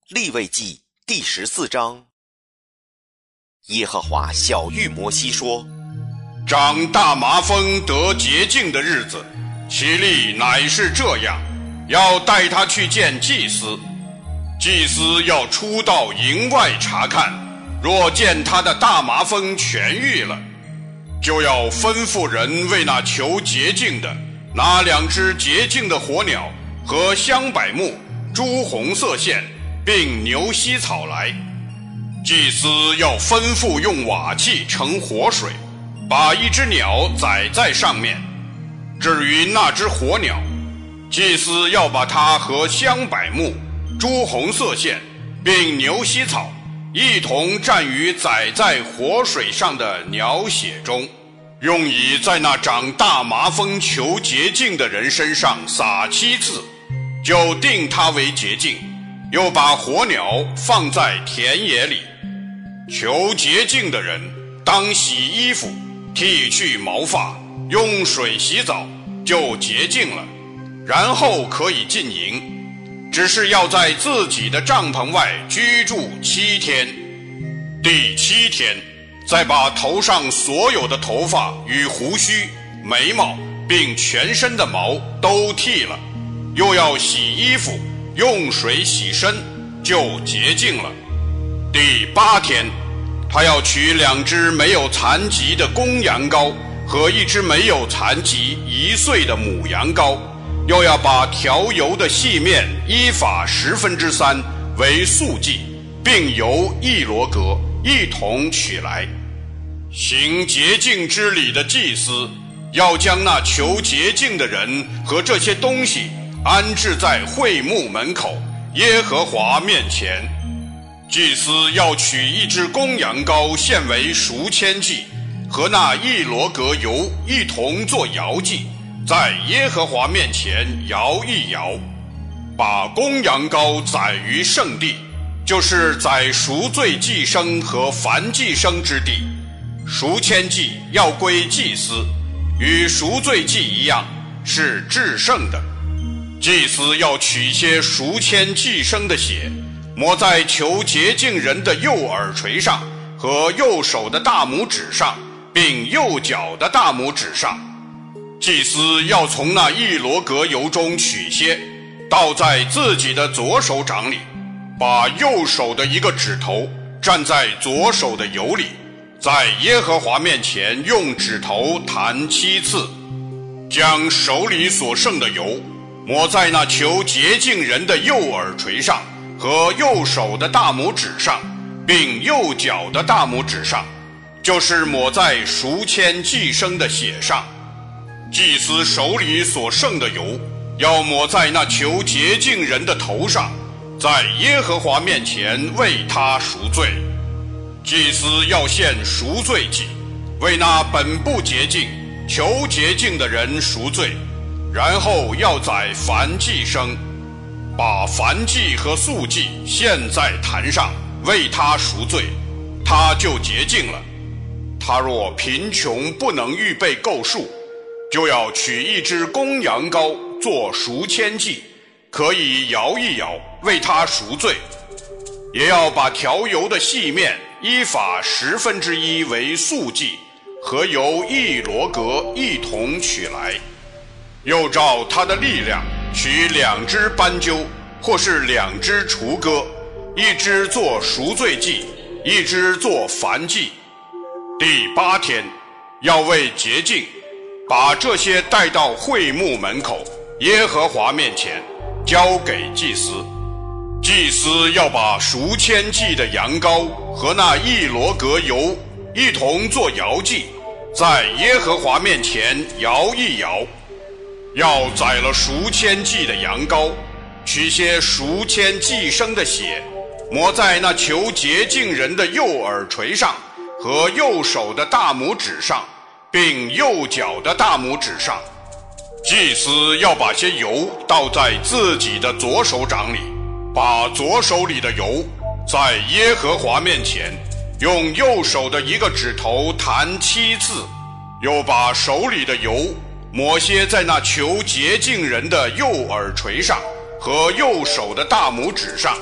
利未记第14章。耶和华晓谕摩西说： 长大麻风得洁净的日子，其例乃是这样，要带他去见祭司。祭司要出到营外查看，若见他的大麻风痊愈了，就要吩咐人为那求洁净的拿2只洁净的火鸟和香柏木、朱红色线并牛膝草来。祭司要吩咐用瓦器盛活水，把一只鸟宰在上面。至于那只火鸟，祭司要把它和香柏木、朱红色线并牛膝草一同蘸于宰在活水上的鸟血中，用以在那长大麻风求洁净的人身上撒7次，就定他为洁净。又把火鸟放在田野里。求洁净的人当洗衣服，剃去毛发，用水洗澡，就洁净了，然后可以进营。只是要在自己的帐篷外居住7天。第7天，再把头上所有的头发与胡须、眉毛并全身的毛都剃了，又要洗衣服，用水洗身，就洁净了。第8天，他要取2只没有残疾的公羊羔和1只没有残疾1岁的母羊羔，又要把调油的细面依法3/10为素祭，并由1罗革一同取来。行洁净之礼的祭司要将那求洁净的人和这些东西安置在会幕门口耶和华面前。祭司要取1只公羊羔献为赎愆祭，和那1罗革油一同做摇祭，在耶和华面前摇一摇。把公羊羔宰于圣地，就是宰赎罪祭牲和燔祭牲之地。赎愆祭要归祭司，与赎罪祭一样，是至圣的。祭司要取些赎愆祭牲的血，抹在求洁净人的右耳垂上和右手的大拇指上，并右脚的大拇指上。祭司要从那1罗革油中取些，倒在自己的左手掌里，把右手的1个指头蘸在左手的油里，在耶和华面前用指头弹7次，将手里所剩的油抹在那求洁净人的右耳垂上和右手的大拇指上，并右脚的大拇指上，就是抹在赎愆祭牲的血上。祭司手里所剩的油要抹在那求洁净人的头上，在耶和华面前为他赎罪。祭司要献赎罪祭，为那本不洁净求洁净的人赎罪，然后要宰燔祭牲，把燔祭和素祭献在坛上，为他赎罪，他就洁净了。他若贫穷不能预备够数，就要取1只公羊羔做赎愆祭，可以摇一摇，为他赎罪。也要把调油的细面依法1/10为素祭，和由1罗革一同取来。又照他的力量取2只斑鸠，或是2只雏鸽，1只做赎罪祭，1只做燔祭。第8天，要为洁净，把这些带到会幕门口耶和华面前，交给祭司。祭司要把赎愆祭的羊羔和那1罗革油一同做摇祭，在耶和华面前摇一摇。要宰了赎愆祭的羊羔，取些赎愆祭牲的血，抹在那求洁净人的右耳垂上和右手的大拇指上，并右脚的大拇指上。祭司要把些油倒在自己的左手掌里，把左手里的油在耶和华面前用右手的1个指头弹7次，又把手里的油抹些在那求洁净人的右耳垂上和右手的大拇指上，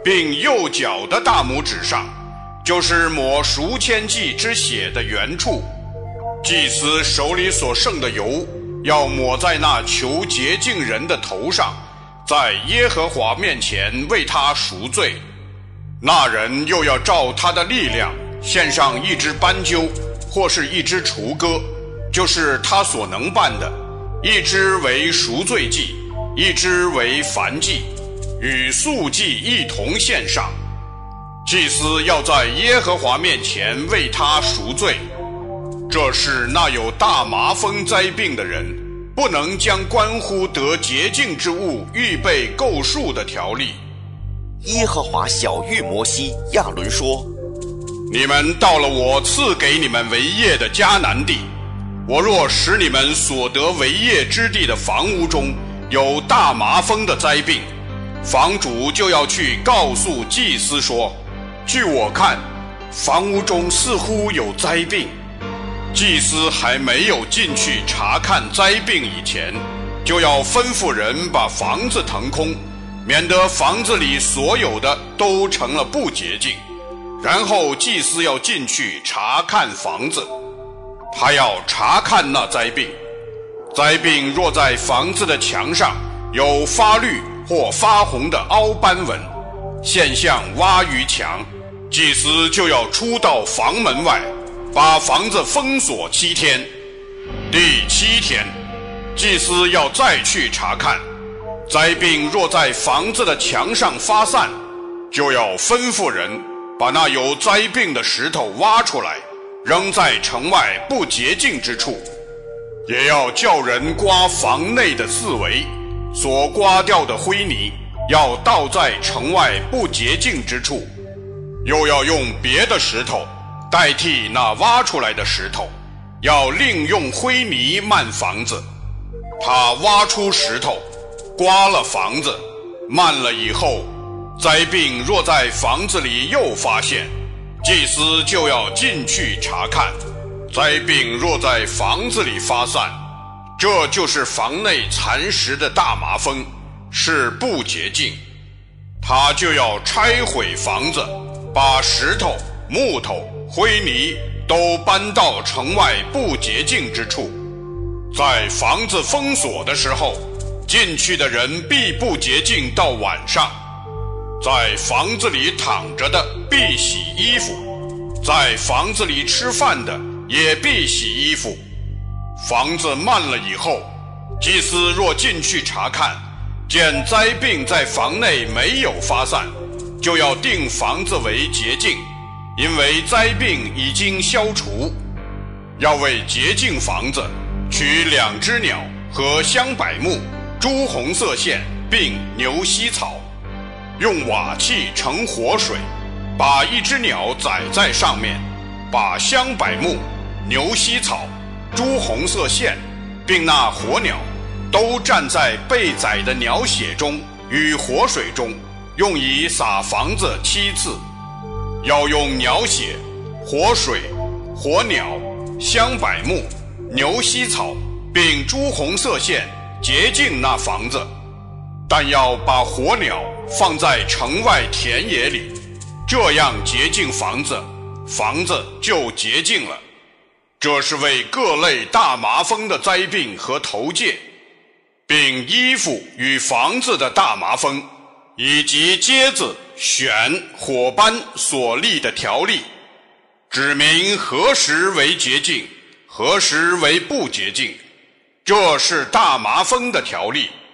并右脚的大拇指上，就是抹赎愆祭之血的原处。祭司手里所剩的油，要抹在那求洁净人的头上，在耶和华面前为他赎罪。那人又要照他的力量献上一只斑鸠，或是一只雏鸽，就是他所能办的，一只为赎罪祭，一只为燔祭，与素祭一同献上。祭司要在耶和华面前为他赎罪。这是那有大麻风灾病的人不能将关乎得洁净之物预备够数的条例。 耶和华晓谕摩西、亚伦说： 你们到了我赐给你们为业的迦南地，我若使你们所得为业之地的房屋中有大麻风的灾病，房主就要去告诉祭司说：据我看，房屋中似乎有灾病。祭司还没有进去查看灾病以前，就要吩咐人把房子腾空，免得房子里所有的都成了不洁净。然后祭司要进去查看房子，他要查看那灾病。灾病若在房子的墙上有发绿或发红的凹斑纹，现象挖于墙，祭司就要出到房门外，把房子封锁7天。第7天，祭司要再去查看。灾病若在房子的墙上发散，就要吩咐人把那有灾病的石头挖出来，扔在城外不洁净之处。也要叫人刮房内的四围，所刮掉的灰泥要倒在城外不洁净之处。又要用别的石头代替那挖出来的石头，要另用灰泥漫房子。他挖出石头，刮了房子，漫了以后，灾病若在房子里又发现，祭司就要进去查看。灾病若在房子里发散，这就是房内蚕食的大麻风，是不洁净。他就要拆毁房子，把石头、木头、灰泥都搬到城外不洁净之处。在房子封锁的时候，进去的人必不洁净到晚上。在房子里躺着的必洗衣服，在房子里吃饭的也必洗衣服。房子漫了以后，祭司若进去查看，见灾病在房内没有发散，就要定房子为洁净，因为灾病已经消除。要为洁净房子，取2只鸟和香柏木、朱红色线并牛膝草，用瓦器盛活水，把一只鸟宰在上面，把香柏木、牛膝草、朱红色线并那活鸟都蘸在被宰的鸟血中与活水中，用以洒房子7次。要用鸟血、活水、活鸟、香柏木、牛膝草并朱红色线洁净那房子，但要把活鸟放在城外田野里，这样洁净房子，房子就洁净了。这是为各类大麻风的灾病和头疥，并衣服与房子的大麻风，以及疖子、癣、火斑所立的条例，指明何时为洁净，何时为不洁净。这是大麻风的条例。